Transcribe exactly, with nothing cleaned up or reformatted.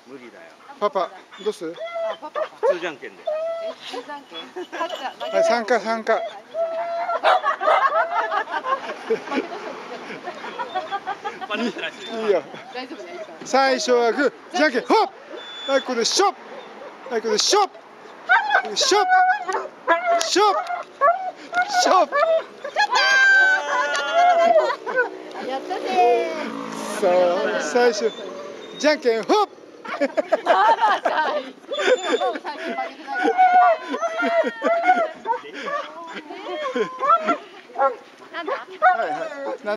無理だよ。 パパどうする？ あ、パパ。 普通じゃんけんで。 え、普通じゃんけん。勝った。 はい、参加参加。いいよ。 大丈夫ね。 最初はグー、じゃんけん、ほっ。はい、ここでショッ。はい、ここでショッ。ショッ。ショッ。ショッ。 やったぜさあ、最初。じゃんけん、ほっ。 ー。ママかい。でもママ最近負けてないから。なんだ？ はいはい。